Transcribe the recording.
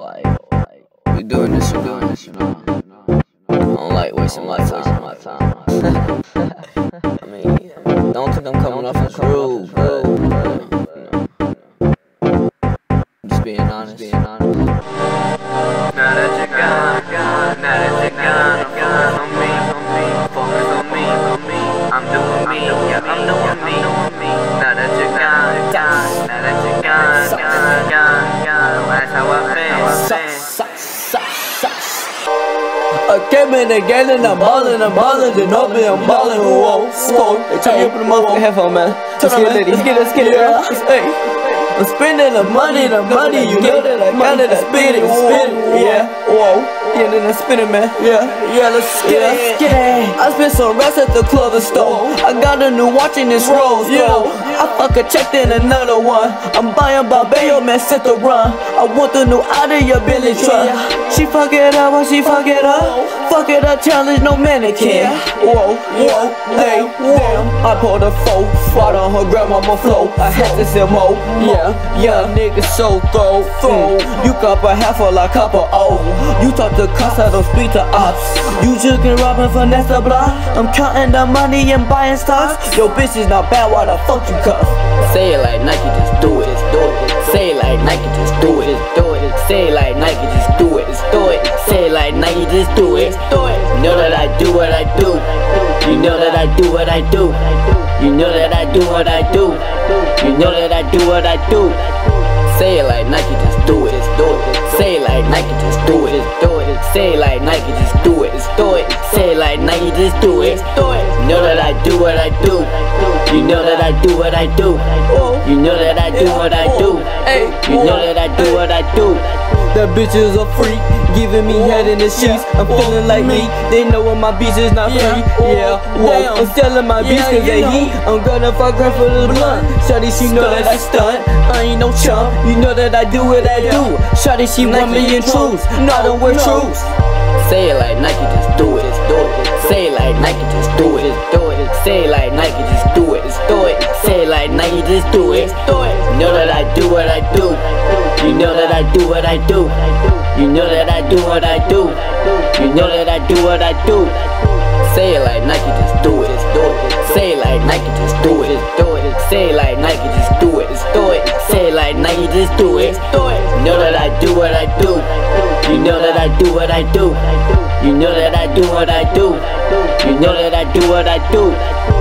we doing this, you know. I don't like wasting my time. I mean, don't think I'm coming off as rude, but I'm just being honest. Now that you're gone, focus on me, focus on me, I'm doing me, yeah, I'm doing me. Now that you're gone, that's how I feel. I came in again and I'm ballin', then open, I'm ballin', whoa, whoa. Hey, turn me up in the motherfucking headphone, man. Let's get it, girl. Hey, I'm spending the money, you know that I gotta spit it, yeah, whoa. Yeah, then I spin it, man. Yeah, let's get it. I spent some rest at the clothing store. I got a new watch in this Rose Gold. I fuck a check, then another one. I'm buying Barbeo, man, set the run. I want the new out of your Billy truck. She fuck it up, when she fuck it up. Fuck it up, challenge, no mannequin. Whoa, hey, damn. I pulled a 4, fought on her grandmama flow. I had to sell more, yeah, nigga so throw. You cup a half or like cup of O. You talk to cops, I don't speak to ops. You just can rob and finesse the block. I'm counting the money and buying stocks. Yo, bitch is not bad, why the fuck you cuff? Say it like Nike, just do it. Say it like Nike, just do it. Say it like Nike, just do it. Say it like Nike, just do it. You know that I do what I do. You know that I do what I do. You know that I do what I do. You know that I do what I do. Say it like Nike, just do it. Say it like Nike, just do it. Say it like Nike, just do it. Say it like Nike, just do it. You know that I do what I do. You know that I do what I do. You know that I do what I do. You know that I do what I do. That bitch is a freak, giving me head in the sheets. I'm feeling like me, they know when my beats is not free. Yeah, whoa, I'm selling my beats cause they heat. I'm gonna fuck her for the blunt. Shawty, she know that I stunt, I ain't no chump. You know that I do what I do. Shawty, she 1 million truths, I don't wear truths. Say it like Nike, just do it. Say it like Nike, just do it. Say it like Nike, just do it. Say it like Nike, just do it. You know that I do what I do. You know that I do what I do. You know that I do what I do. You know that I do what I do. Say it like Nike, just do it. Say it like Nike, just do it. Say it like Nike, just do it. Say it like Nike, just do it. You know that I do what I do. You know that I do what I do. You know that I do what I do. You know that I do what I do.